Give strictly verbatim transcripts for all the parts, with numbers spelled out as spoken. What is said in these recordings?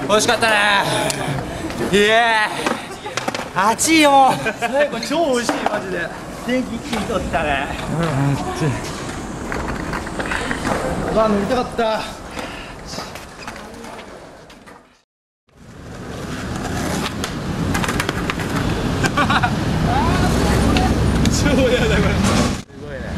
惜しかったね。いやー暑いよ。 最後超美味しいマジで。電気一気に取ったね。うん、暑い。うわ飲みたかった。超嫌だこれ。すごいね。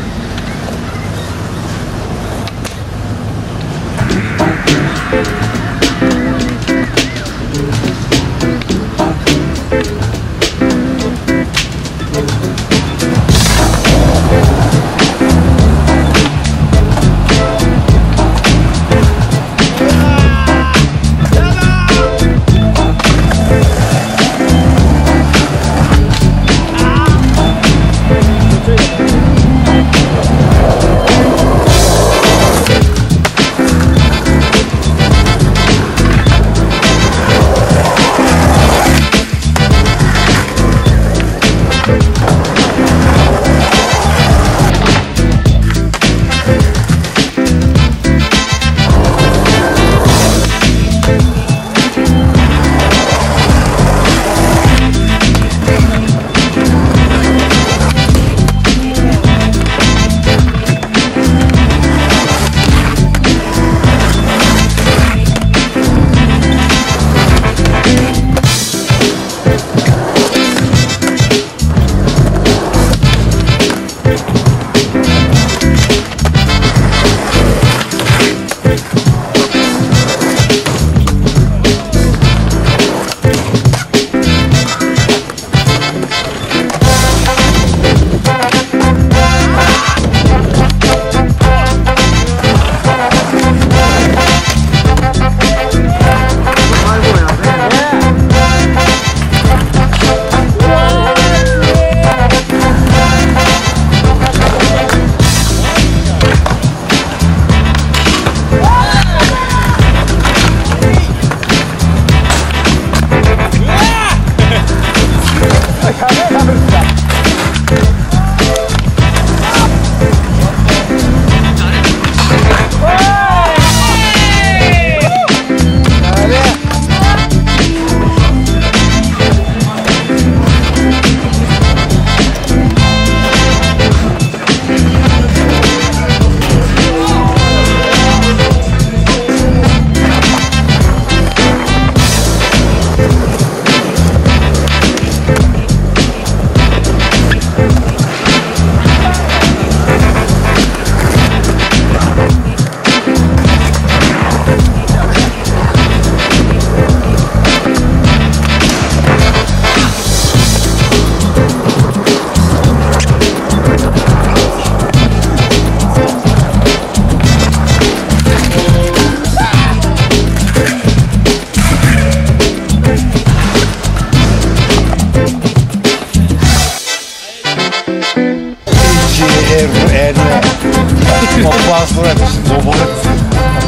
パワーストライクして登るんですよ。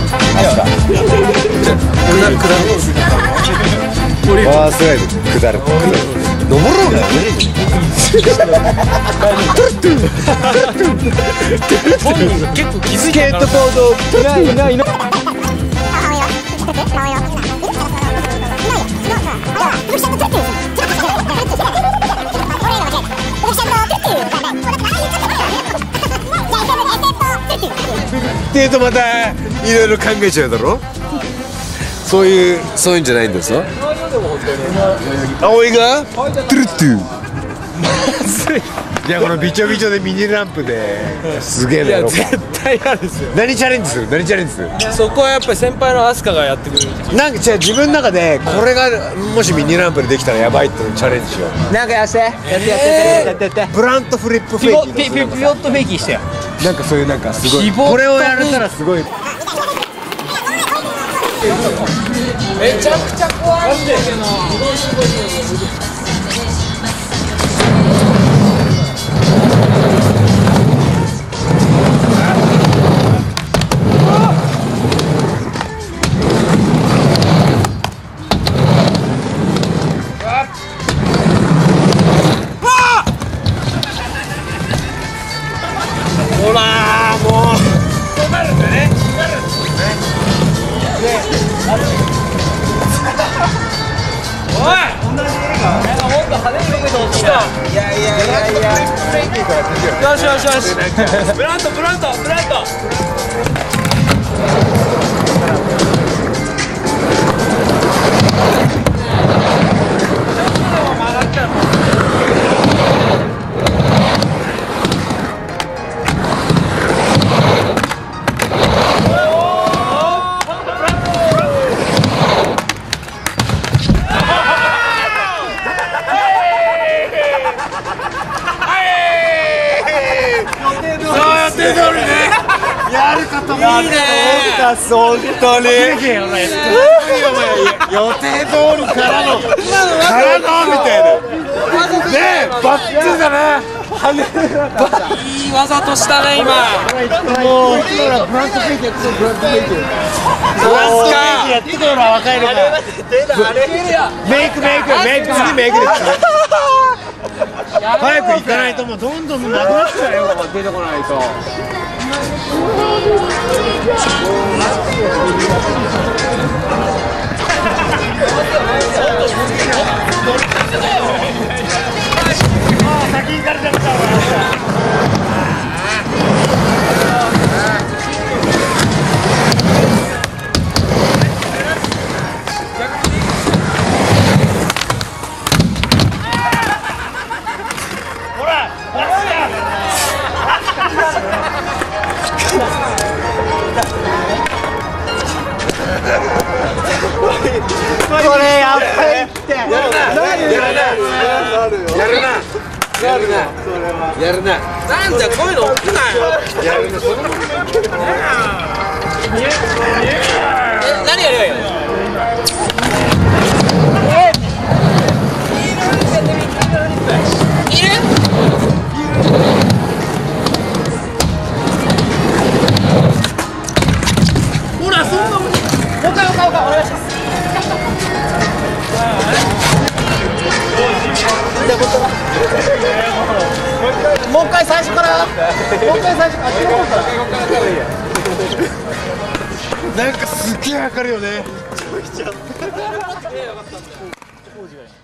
パワーストライク下る下る登ろうがよね。 本人が結構気づいてるから。スケートボードいないいないいない。 っていうとまたいろいろ考えちゃうだろ。そういうそういうんじゃないんですよ。葵がトゥルットゥいやこのびちょびちょでミニランプですげえな。 いや絶対嫌ですよ。 何チャレンジする何チャレンジする。 そこはやっぱり先輩のアスカがやってくれる。 なんかじゃあ自分の中でこれがもしミニランプでできたらやばいっていうチャレンジしよう。 なんかやってやってやってやってやってやって。 ブラントフリップフェイキー。 ピピピヨットフェイキーしてよ。 なんかそういうなんかすごいこれをやれたらすごい。 めちゃくちゃ怖いんだけど。ほらもう。止まるんだね。止まるんだね。で、あれ。 いやいやいやいや。よしよしよし。ブラントブラントブラント。 やるかと思ったいいね本当に予定通りからのからのみたいなねえバッチリだねいい技としたね今。 もうブラントフェイクやってブラントフェイクやってくるのは若いのかメイクメイクメイク次メイクです早く行かないともうどんどんなくなっちゃうよ出てこないと。先行かれちゃったこれやばいってやるなやるなやるなやるなやるななんじゃこういうの起きないよ。 やるなえ何やりゃいいの。いる？ ほらそんなもんおかおかおかお願いします。もう一回最初からもう一回最初からあっちの方からなんかすっげえわかるよね。